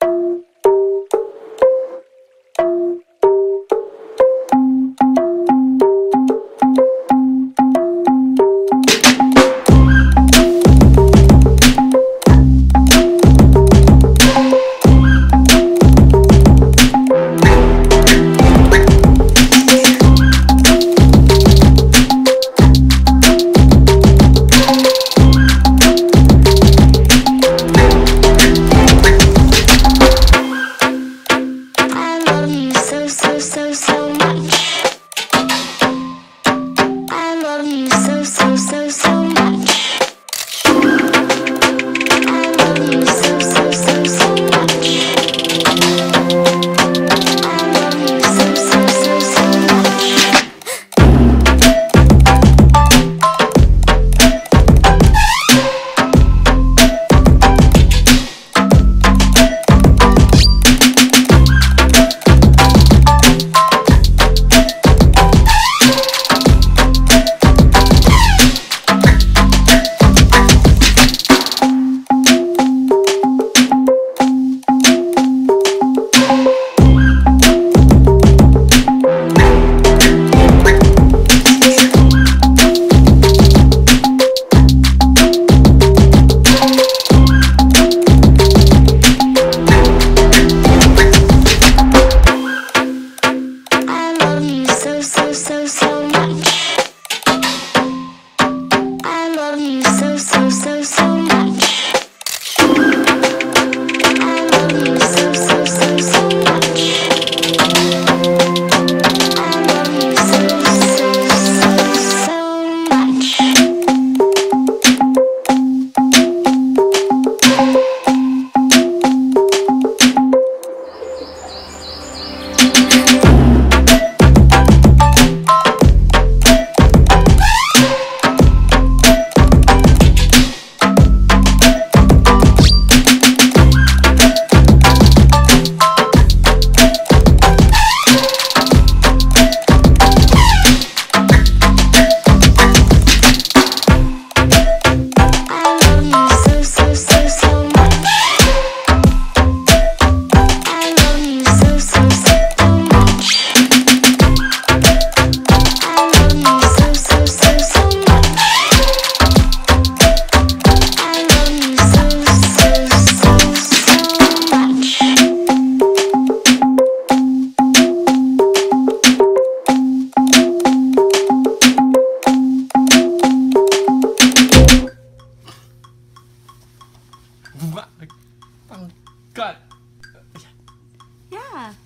God. Yeah.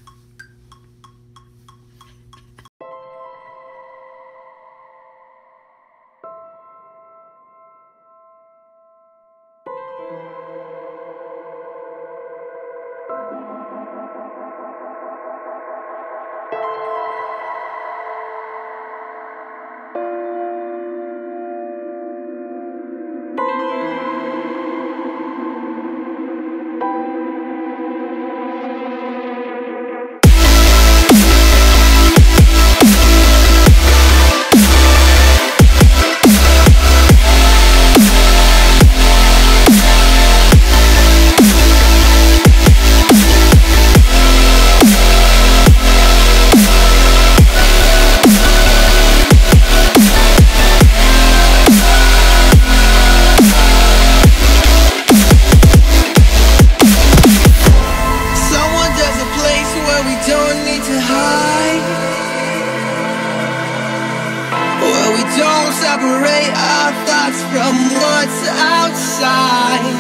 Don't separate our thoughts from what's outside.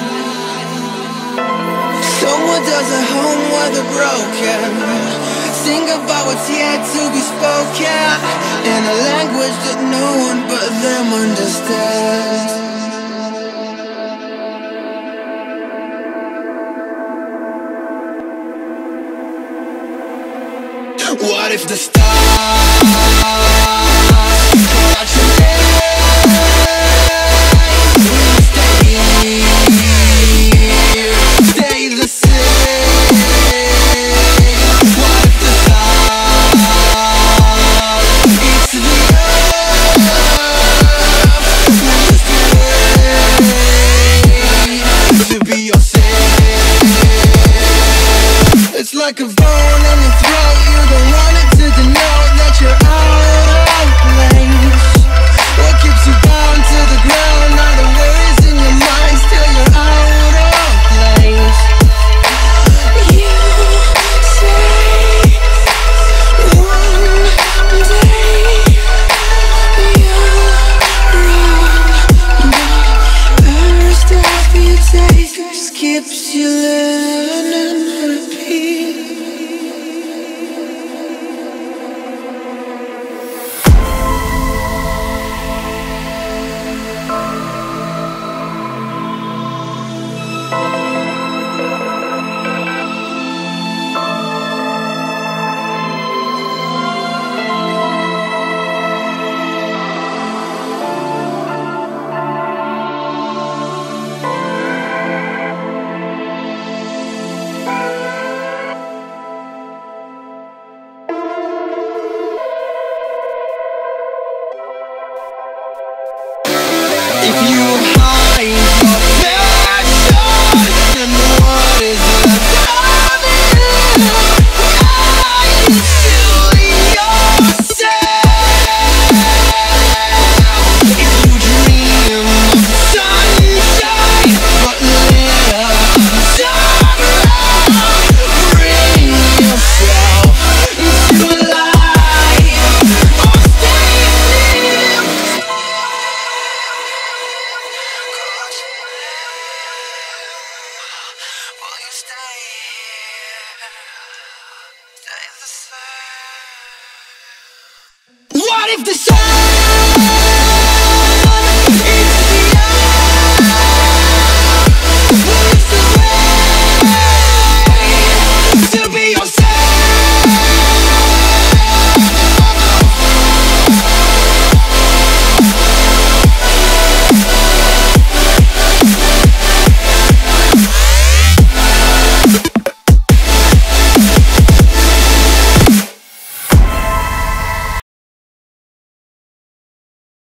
Someone does a home where the broken sing about what's yet to be spoken in a language that no one but them understands. What if the stars stay the same? What if the sun eats the earth? Just wait to be your savior. like a bone in your throat. You don't want it to denote that you're out of place. What keeps you bound to the ground? Are the worries in your mind still you're out of place? You say one day you're wrong, but every step you take just keeps you learning to repeat. If you hide your passion, then what is left of it? Are you fooling yourself? If you dream of sunshine, but live sorrow, bring yourself into life or stay asleep. Will you stay here? Stay the same. What if the sun